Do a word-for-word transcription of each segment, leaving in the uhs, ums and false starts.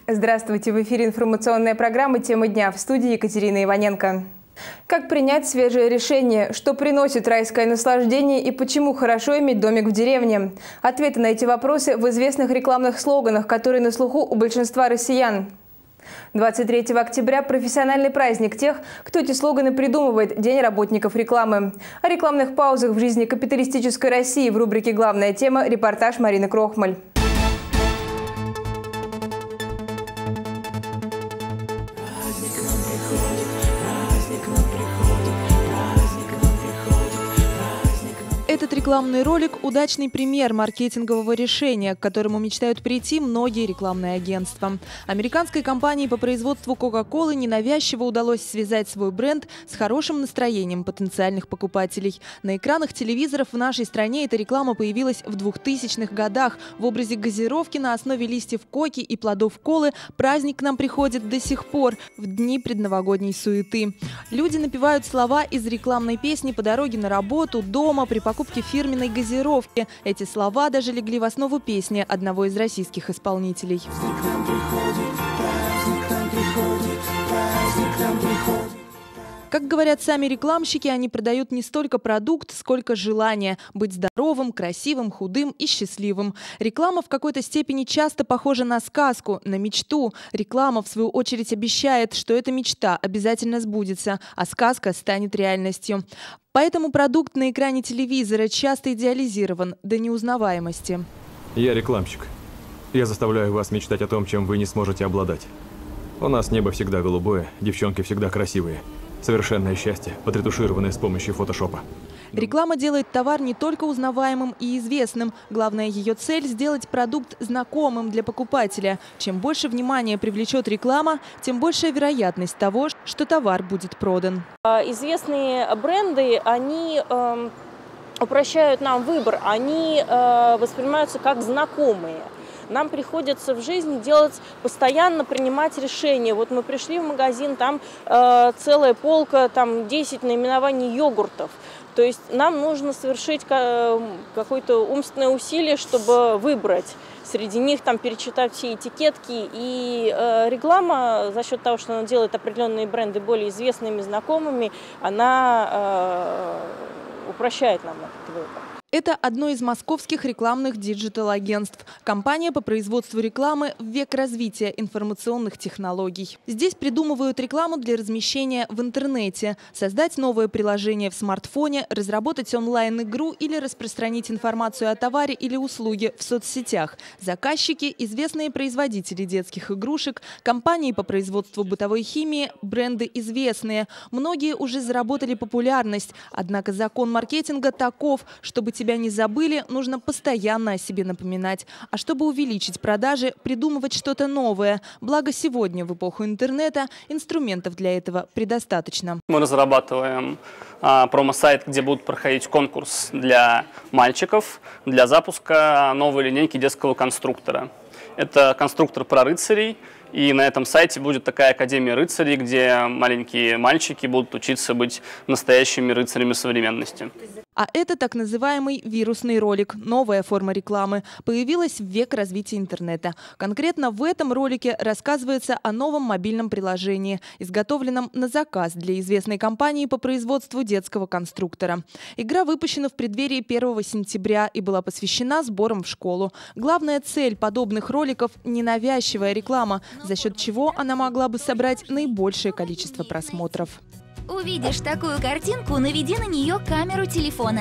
Здравствуйте! В эфире информационная программа «Тема дня», в студии Екатерина Иваненко. Как принять свежее решение? Что приносит райское наслаждение и почему хорошо иметь домик в деревне? Ответы на эти вопросы в известных рекламных слоганах, которые на слуху у большинства россиян. двадцать третьего октября – профессиональный праздник тех, кто эти слоганы придумывает – День работников рекламы. О рекламных паузах в жизни капиталистической России в рубрике «Главная тема» репортаж Марины Крохмаль. Этот рекламный ролик – удачный пример маркетингового решения, к которому мечтают прийти многие рекламные агентства. Американской компании по производству Кока-колы ненавязчиво удалось связать свой бренд с хорошим настроением потенциальных покупателей. На экранах телевизоров в нашей стране эта реклама появилась в двухтысячных годах. В образе газировки на основе листьев коки и плодов колы праздник к нам приходит до сих пор, в дни предновогодней суеты. Люди напевают слова из рекламной песни по дороге на работу, дома, при покупке фирменной газировки. Эти слова даже легли в основу песни одного из российских исполнителей. Как говорят сами рекламщики, они продают не столько продукт, сколько желание быть здоровым, красивым, худым и счастливым. Реклама в какой-то степени часто похожа на сказку, на мечту. Реклама, в свою очередь, обещает, что эта мечта обязательно сбудется, а сказка станет реальностью. Поэтому продукт на экране телевизора часто идеализирован до неузнаваемости. Я рекламщик. Я заставляю вас мечтать о том, чем вы не сможете обладать. У нас небо всегда голубое, девчонки всегда красивые. Совершенное счастье, подретушированное с помощью фотошопа. Реклама делает товар не только узнаваемым и известным. Главная ее цель – сделать продукт знакомым для покупателя. Чем больше внимания привлечет реклама, тем большая вероятность того, что товар будет продан. Известные бренды, они э, упрощают нам выбор, они э, воспринимаются как знакомые. Нам приходится в жизни делать, постоянно принимать решения. Вот мы пришли в магазин, там э, целая полка, там десять наименований йогуртов. То есть нам нужно совершить какое-то умственное усилие, чтобы выбрать. Среди них там перечитать все этикетки. И э, реклама, за счет того, что она делает определенные бренды более известными, знакомыми, она э, упрощает нам этот выбор. Это одно из московских рекламных диджитал-агентств. Компания по производству рекламы в век развития информационных технологий. Здесь придумывают рекламу для размещения в интернете, создать новое приложение в смартфоне, разработать онлайн-игру или распространить информацию о товаре или услуге в соцсетях. Заказчики – известные производители детских игрушек, компании по производству бытовой химии, бренды известные. Многие уже заработали популярность. Однако закон маркетинга таков, чтобы тебя Тебя не забыли, нужно постоянно о себе напоминать. А чтобы увеличить продажи, придумывать что-то новое. Благо сегодня, в эпоху интернета, инструментов для этого предостаточно. Мы разрабатываем а, промо-сайт, где будут проходить конкурс для мальчиков для запуска новой линейки детского конструктора. Это конструктор про рыцарей. И на этом сайте будет такая академия рыцарей, где маленькие мальчики будут учиться быть настоящими рыцарями современности. А это так называемый вирусный ролик, новая форма рекламы, появилась в век развития интернета. Конкретно в этом ролике рассказывается о новом мобильном приложении, изготовленном на заказ для известной компании по производству детского конструктора. Игра выпущена в преддверии первого сентября и была посвящена сборам в школу. Главная цель подобных роликов – ненавязчивая реклама, за счет чего она могла бы собрать наибольшее количество просмотров. Увидишь такую картинку, наведи на нее камеру телефона.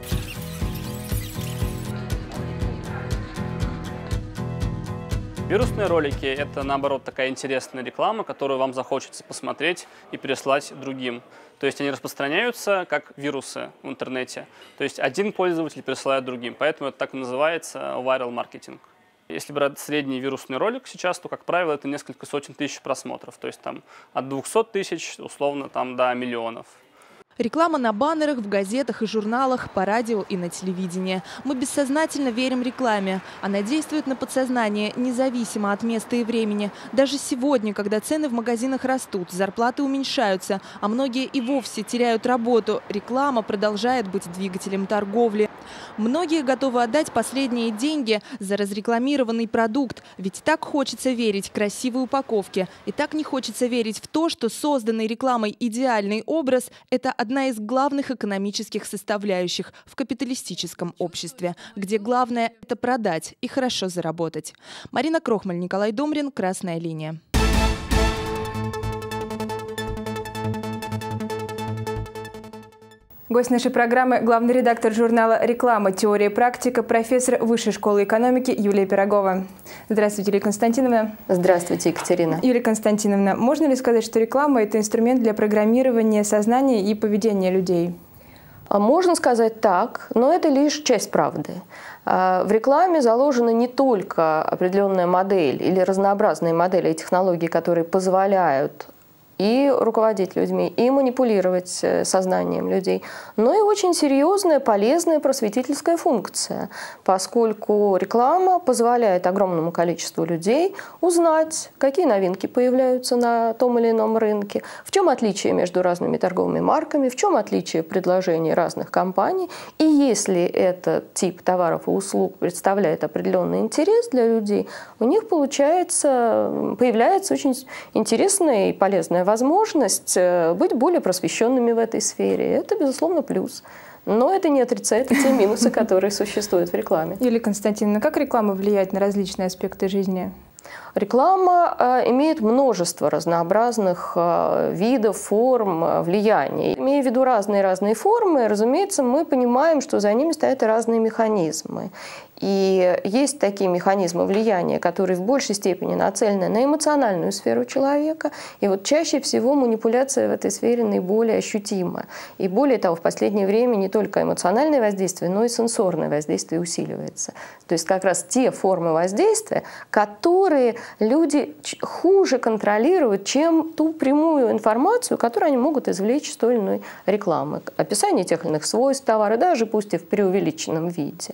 Вирусные ролики – это, наоборот, такая интересная реклама, которую вам захочется посмотреть и переслать другим. То есть они распространяются как вирусы в интернете. То есть один пользователь пересылает другим. Поэтому это так и называется viral маркетинг. Если брать средний вирусный ролик сейчас, то, как правило, это несколько сотен тысяч просмотров. То есть там от двухсот тысяч, условно, там, до миллионов. Реклама на баннерах, в газетах и журналах, по радио и на телевидении. Мы бессознательно верим рекламе. Она действует на подсознание независимо от места и времени. Даже сегодня, когда цены в магазинах растут, зарплаты уменьшаются, а многие и вовсе теряют работу, реклама продолжает быть двигателем торговли. Многие готовы отдать последние деньги за разрекламированный продукт. Ведь так хочется верить красивой упаковке. И так не хочется верить в то, что созданный рекламой идеальный образ – это одна из главных экономических составляющих в капиталистическом обществе, где главное – это продать и хорошо заработать. Марина Крохмаль, Николай Домрин, «Красная линия». Гость нашей программы – главный редактор журнала «Реклама. Теория и практика», профессор Высшей школы экономики Юлия Пирогова. Здравствуйте, Юлия Константиновна. Здравствуйте, Екатерина. Юлия Константиновна, можно ли сказать, что реклама – это инструмент для программирования сознания и поведения людей? Можно сказать так, но это лишь часть правды. В рекламе заложена не только определенная модель или разнообразные модели и технологии, которые позволяют и руководить людьми, и манипулировать сознанием людей, но и очень серьезная, полезная просветительская функция, поскольку реклама позволяет огромному количеству людей узнать, какие новинки появляются на том или ином рынке, в чем отличие между разными торговыми марками, в чем отличие предложений разных компаний. И если этот тип товаров и услуг представляет определенный интерес для людей, у них получается, появляется очень интересная и полезная возможность быть более просвещенными в этой сфере. Это, безусловно, плюс. Но это не отрицает те минусы, которые существуют в рекламе. Юлия Константиновна, как реклама влияет на различные аспекты жизни? Реклама э, имеет множество разнообразных э, видов, форм э, влияния. Имея в виду разные-разные формы, разумеется, мы понимаем, что за ними стоят разные механизмы. И есть такие механизмы влияния, которые в большей степени нацелены на эмоциональную сферу человека. И вот чаще всего манипуляция в этой сфере наиболее ощутима. И более того, в последнее время не только эмоциональное воздействие, но и сенсорное воздействие усиливается. То есть как раз те формы воздействия, которые люди хуже контролируют, чем ту прямую информацию, которую они могут извлечь из той или иной рекламы. Описание тех или иных свойств товара, даже пусть и в преувеличенном виде.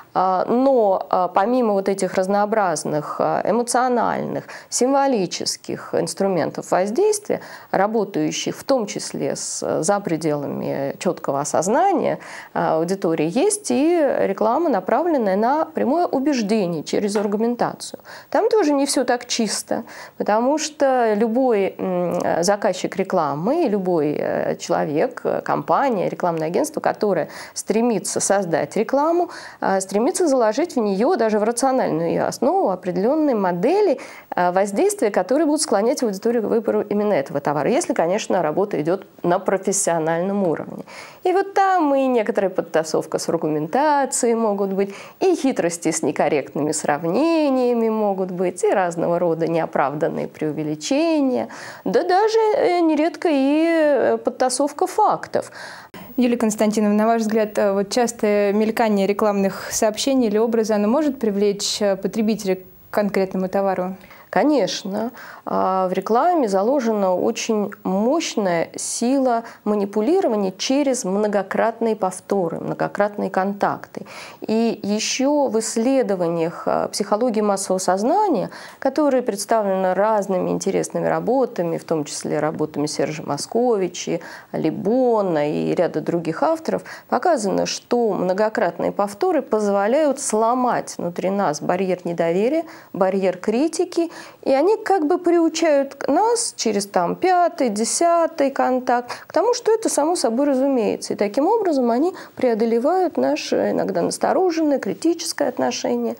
Но помимо вот этих разнообразных эмоциональных, символических инструментов воздействия, работающих в том числе с, за пределами четкого осознания аудитории, есть и реклама, направленная на прямое убеждение через аргументацию. Там тоже не все так чисто, потому что любой заказчик рекламы, любой человек, компания, рекламное агентство, которое стремится создать рекламу, стремится стремится заложить в нее, даже в рациональную ее основу, определенные модели воздействия, которые будут склонять аудиторию к выбору именно этого товара, если, конечно, работа идет на профессиональном уровне. И вот там и некоторая подтасовка с аргументацией могут быть, и хитрости с некорректными сравнениями могут быть, и разного рода неоправданные преувеличения, да даже нередко и подтасовка фактов. Юлия Константиновна, на ваш взгляд, вот частое мелькание рекламных сообщений или образа, оно может привлечь потребителя к конкретному товару? Конечно, в рекламе заложена очень мощная сила манипулирования через многократные повторы, многократные контакты. И еще в исследованиях психологии массового сознания, которые представлены разными интересными работами, в том числе работами Сержа Московича, Либона и ряда других авторов, показано, что многократные повторы позволяют сломать внутри нас барьер недоверия, барьер критики. И они как бы приучают нас через там, пятый, десятый контакт к тому, что это само собой разумеется. И таким образом они преодолевают наше иногда настороженное, критическое отношение.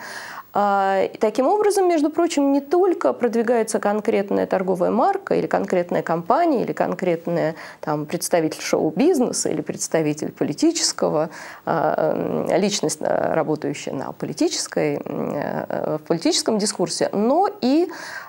И таким образом, между прочим, не только продвигается конкретная торговая марка или конкретная компания, или конкретный там, представитель шоу-бизнеса или представитель политического, личность, работающая на политической, в политическом дискурсе, но и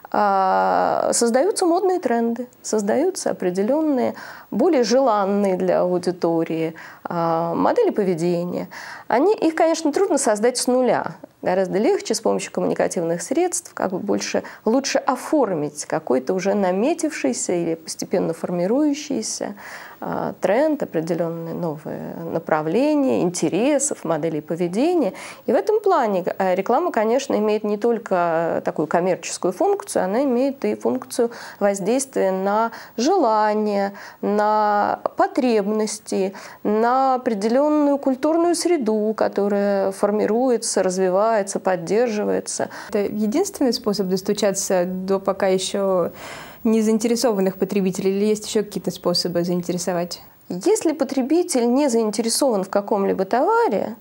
создаются модные тренды, создаются определенные, более желанные для аудитории модели поведения. Они, их, конечно, трудно создать с нуля. Гораздо легче с помощью коммуникативных средств как бы больше, лучше оформить какой-то уже наметившийся или постепенно формирующийся тренд, определенные новые направления, интересов, моделей поведения. И в этом плане реклама, конечно, имеет не только такую коммерческую функцию, она имеет и функцию воздействия на желания, на потребности, на определенную культурную среду, которая формируется, развивается, поддерживается. Это единственный способ достучаться до пока еще не заинтересованных потребителей, или есть еще какие-то способы заинтересовать? Если потребитель не заинтересован в каком-либо товаре,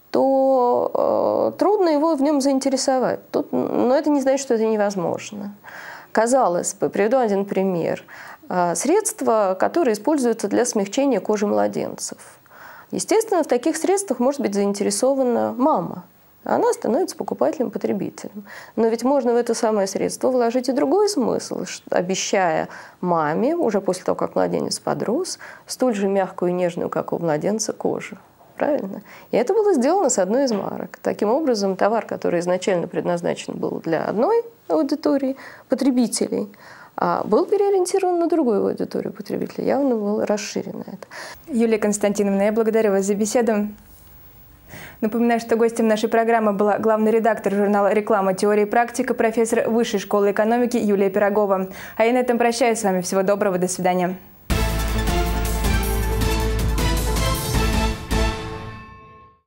то э, трудно его в нем заинтересовать. Тут, но это не значит, что это невозможно. Казалось бы, приведу один пример. Э, средства, которые используются для смягчения кожи младенцев. Естественно, в таких средствах может быть заинтересована мама. Она становится покупателем-потребителем. Но ведь можно в это самое средство вложить и другой смысл, обещая маме, уже после того, как младенец подрос, столь же мягкую и нежную, как у младенца, кожу. Правильно? И это было сделано с одной из марок. Таким образом, товар, который изначально предназначен был для одной аудитории потребителей, был переориентирован на другую аудиторию потребителей. Явно было расширено это. Юлия Константиновна, я благодарю вас за беседу. Напоминаю, что гостем нашей программы была главный редактор журнала «Реклама. Теория и практика», профессор Высшей школы экономики Юлия Пирогова. А я на этом прощаюсь с вами. Всего доброго, до свидания.